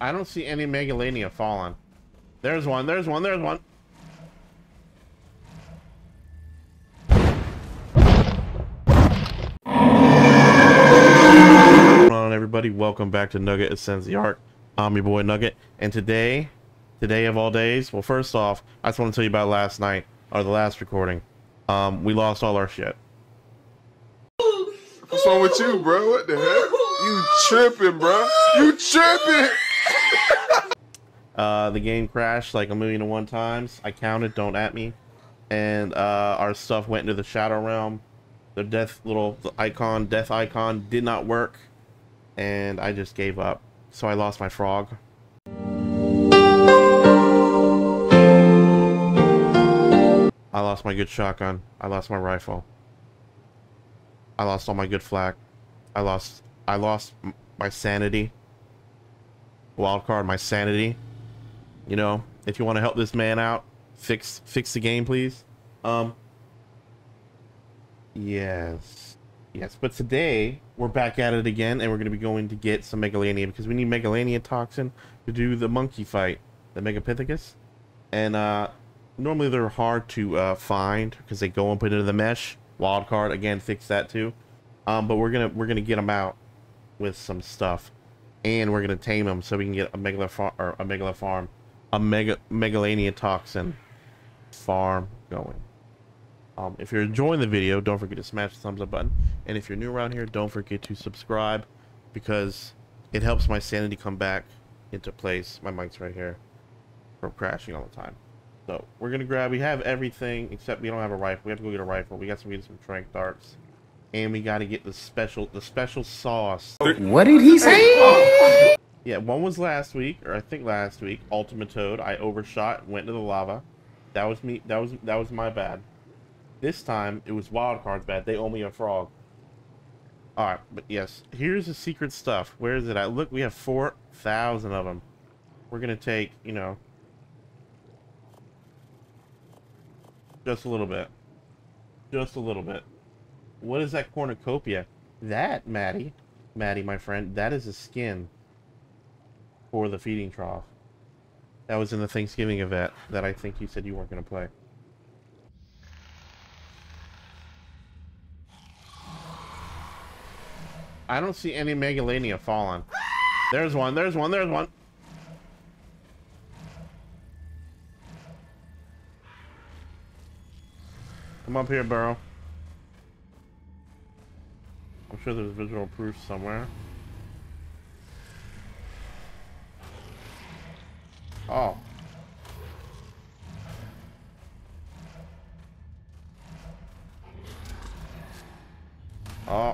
I don't see any megalania falling. There's one, there's one, there's one. What's going on, everybody? Welcome back to Nugget Ascends the Ark. I'm your boy Nugget, and today of all days, well, first off, I just want to tell you about last night, or the last recording. We lost all our shit. What's wrong with you, bro? What the heck? You tripping, bro? You tripping? The game crashed like 1,000,001 times. I counted, don't at me. And our stuff went into the shadow realm. The death icon did not work, and I just gave up. So I lost my frog. I lost my good shotgun. I lost my rifle. I lost all my good flak. I lost my sanity. Wildcard, my sanity. You know, if you want to help this man out, fix the game, please. Yes. But today we're back at it again, and we're going to be going to get some megalania because we need megalania toxin to do the monkey fight, the megapithecus. And normally they're hard to find because they go and put into the mesh. Wildcard, again, fix that too. But we're gonna get them out with some stuff, and we're gonna tame them so we can get a megalania toxin farm going. If you're enjoying the video, don't forget to smash the thumbs up button, and if you're new around here, don't forget to subscribe because it helps my sanity come back into place. My mic's right here from crashing all the time. So we're gonna grab. We have everything except we don't have a rifle. We have to go get a rifle. We got some trank darts, and we got to get the special sauce. What did he say? Yeah, one was last week, or I think last week. Ultimate Toad. I overshot, went into the lava. That was me. That was my bad. This time it was Wildcard's bad. They owe me a frog. All right, but yes, here's the secret stuff. Where is it at? Look, we have 4,000 of them. We're gonna take, you know, just a little bit. Just a little bit. What is that cornucopia? That, Maddie, my friend, that is a skin for the feeding trough. That was in the Thanksgiving event that I think you said you weren't going to play. I don't see any megalania falling. There's one, there's one, there's one. Come up here, Burrow. I'm sure there's visual proof somewhere. Oh. Oh.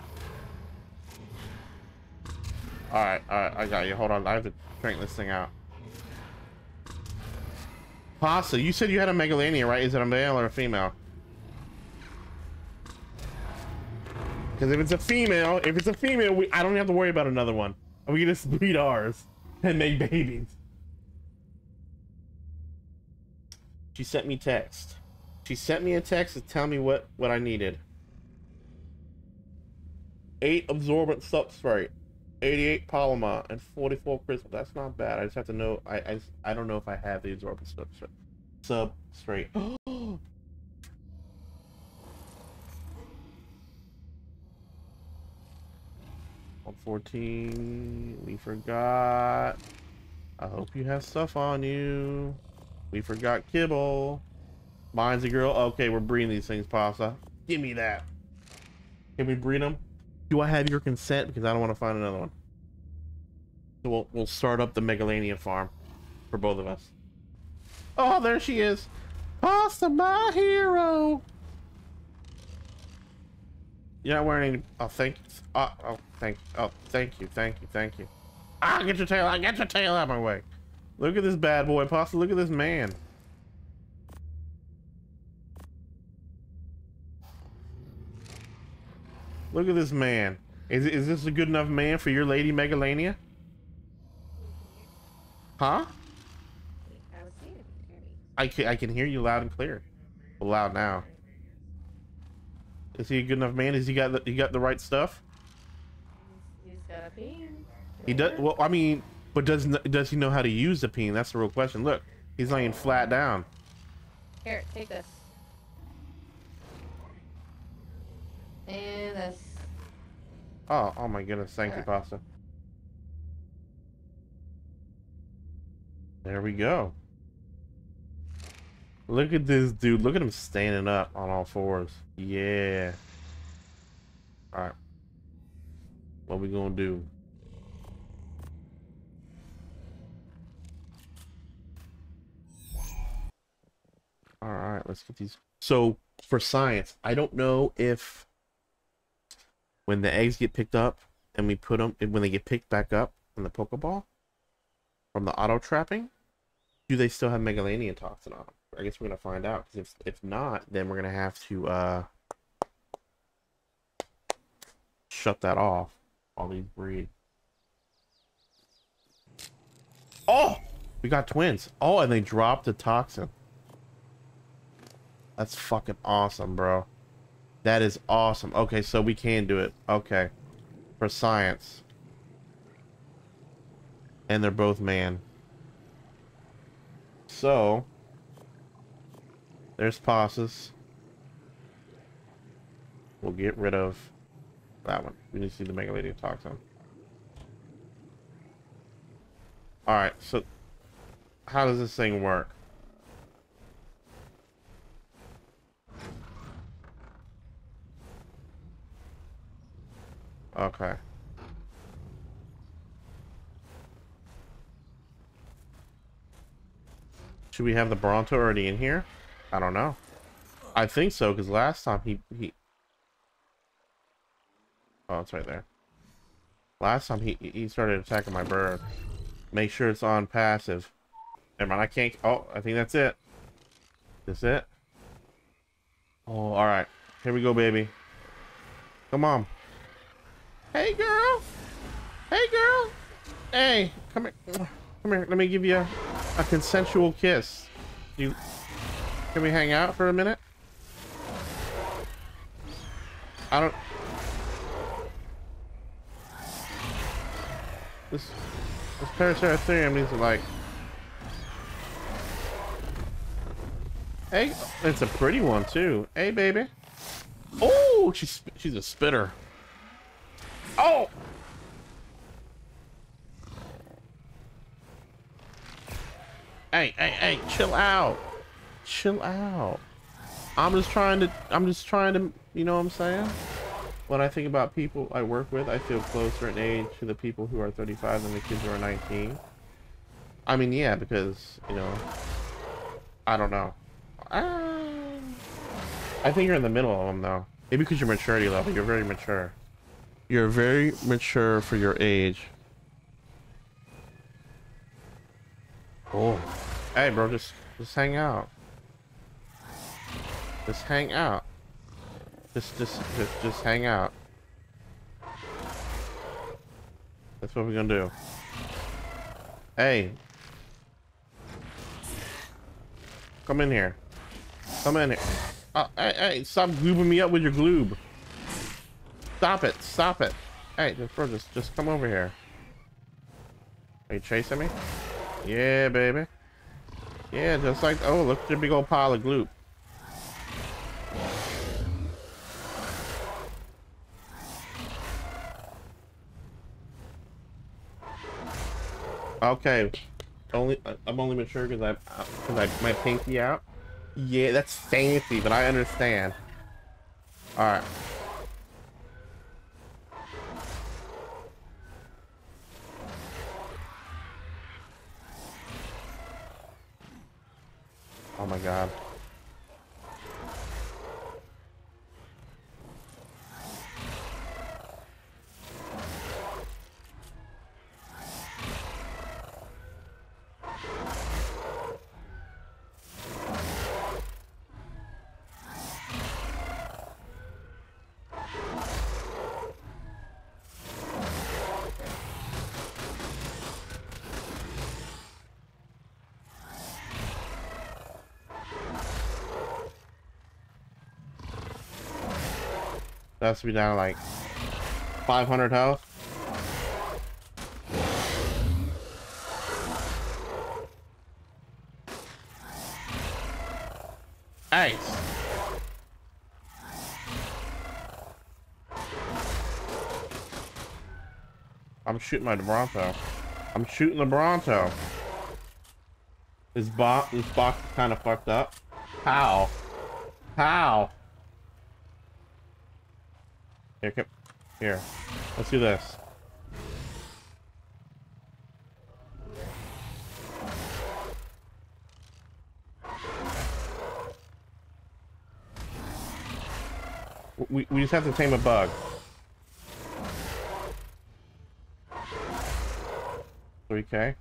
Alright, I got you. Hold on, I have to crank this thing out. Pasta, you said you had a megalania, right? Is it a male or a female? Because if it's a female, I don't have to worry about another one. We can just breed ours and make babies. She sent me text. She sent me a text to tell me what I needed. 8 absorbent substrate, 88 polymer, and 44 crystal. That's not bad. I just have to know. I don't know if I have the absorbent substrate. 114. We forgot. I hope you have stuff on you. We forgot kibble. Mine's a girl. Okay, we're breeding these things, Pasta. Give me that. Can we breed them? Do I have your consent? Because I don't want to find another one. So we'll start up the megalania farm for both of us. Oh, there she is. Pasta, my hero. You're not wearing any. Oh, thank you. Thank you. Ah, get your tail out. Get your tail out of my way. Look at this bad boy, Pasta. Look at this man. Look at this man. Is this a good enough man for your lady megalania? Huh? I can hear you loud and clear. Well, loud now. Is he a good enough man? Has he got the right stuff? He's got a pen. He does. Well, I mean, But does he know how to use the peen? That's the real question. Look, he's laying flat down. Here, take this. And this. Oh my goodness. Thank you, Pasta. There we go. Look at this dude. Look at him standing up on all fours. Yeah. Alright. What we gonna do? Alright, let's get these. So, for science, I don't know if when the eggs get picked up and we put them, when they get picked back up in the Pokeball from the auto trapping, do they still have megalania toxin on them? I guess we're gonna find out. Because if not, then we're gonna have to shut that off while these breed. Oh, we got twins. Oh, and they dropped the toxin. That's fucking awesome, bro. That is awesome. Okay, so we can do it. Okay, for science. And they're both man. So there's Passes. We'll get rid of that one. We need to see the megalania toxin. Alright, so how does this thing work? Okay. Should we have the Bronto already in here? I don't know. I think so, because last time he... Oh, it's right there. Last time he started attacking my bird. Make sure it's on passive. Never mind, I can't... Oh, I think that's it. That's it? Oh, alright. Here we go, baby. Come on. Hey, girl. Hey, girl. Hey, come here. Come here. Let me give you a consensual kiss. Can we hang out for a minute? I don't... This Paraceratherium needs to, like... Hey, it's a pretty one, too. Hey, baby. Oh, she's a spitter. Oh! Hey, chill out. Chill out. I'm just trying to, you know what I'm saying? When I think about people I work with, I feel closer in age to the people who are 35 than the kids who are 19. I mean, yeah, because, you know, I don't know. I think you're in the middle of them, though. Maybe because your maturity level, you're very mature. You're very mature for your age. Oh. Hey, bro, just hang out. Just hang out. Just hang out. That's what we're gonna do. Hey. Come in here. Come in here. Hey, stop gloobing me up with your gloob. Stop it. Stop it. Hey, just come over here. Are you chasing me? Yeah, baby. Yeah, just like... Oh, look at your big old pile of gloop. Okay. I'm only mature because I my pinky out. Yeah, that's fancy, but I understand. All right. Oh my god. That's to be down to like 500 health. Nice. I'm shooting my Bronto. I'm shooting the Bronto. This box is kind of fucked up. How? How? Here, come. Here. Let's do this. We just have to tame a bug. 3K.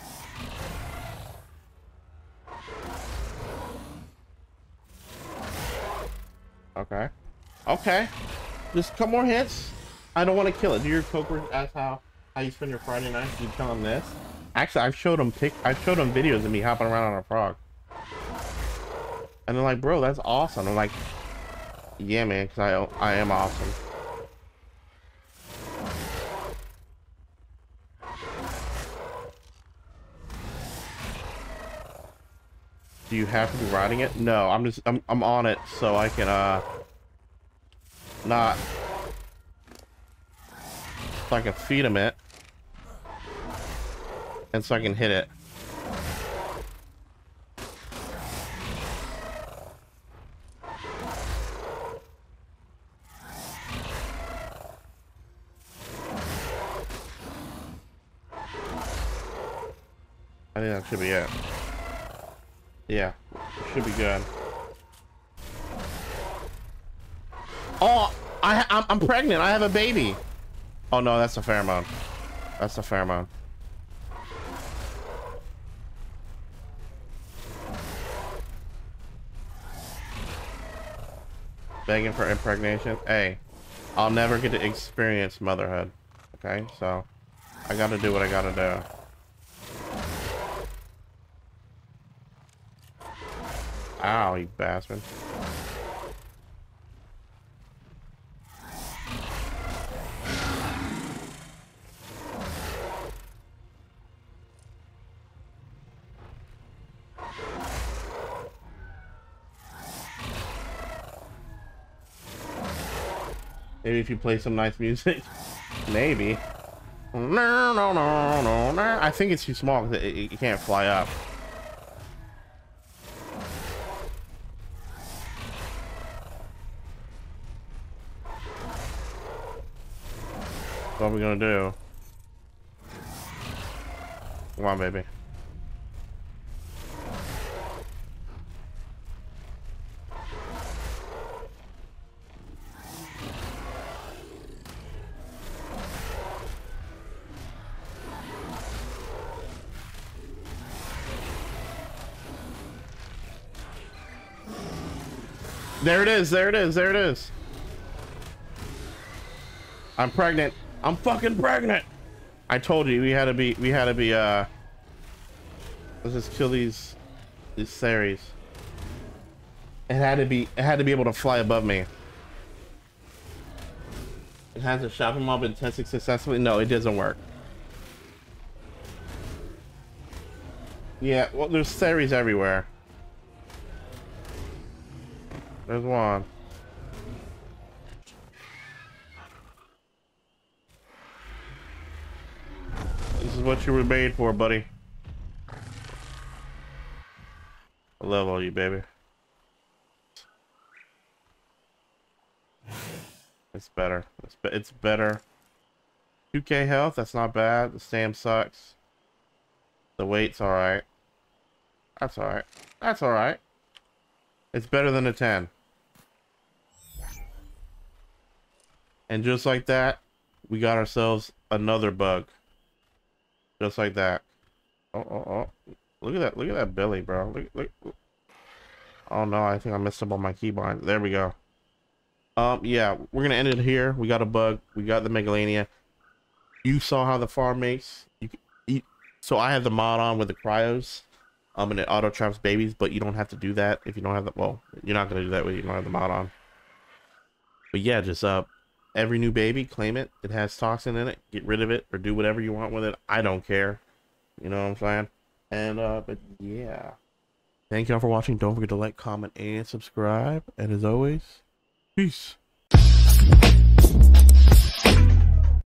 Okay. Okay. Just a couple more hits. I don't want to kill it. Do your coker ask how you spend your Friday night? You tell them this. Actually, I've showed them videos of me hopping around on a frog. And they're like, bro, that's awesome. I'm like, yeah, man, because I am awesome. Do you have to be riding it? No, I'm on it so I can not, so I can feed him it and so I can hit it. I think that should be it. Yeah, should be good. Oh, I'm pregnant. I have a baby. Oh no, that's a pheromone. That's a pheromone. Begging for impregnation. Hey, I'll never get to experience motherhood. Okay, so I gotta do what I gotta do. Ow, you bastard. Maybe if you play some nice music. Maybe. No, no, no, no, no. I think it's too small because it can't fly up. What are we gonna do? Come on, baby. There it is, there it is, there it is. I'm pregnant. I'm fucking pregnant. I told you we had to be let's just kill these Ceres. It had to be able to fly above me. It has a shopping mall been tested successfully? No, it doesn't work. Yeah, well there's Ceres everywhere. There's one. This is what you were made for, buddy. I love all you, baby. It's better. It's better. 2K health, that's not bad. The stam sucks. The weight's alright. That's alright. That's alright. It's better than a 10. And just like that, we got ourselves another bug. Just like that. Oh. Look at that. Look at that belly, bro. Look. Oh no, I think I messed up on my keybind. There we go. Yeah, we're gonna end it here. We got a bug. We got the megalania. You saw how the farm makes. So I have the mod on with the cryos. And it auto traps babies, but you don't have to do that if you don't have the, well, you're not gonna do that when you don't have the mod on. But yeah, just every new baby, claim it. It has toxin in it. Get rid of it or do whatever you want with it. I don't care. You know what I'm saying? And but yeah. Thank y'all for watching. Don't forget to like, comment, and subscribe. And as always, peace.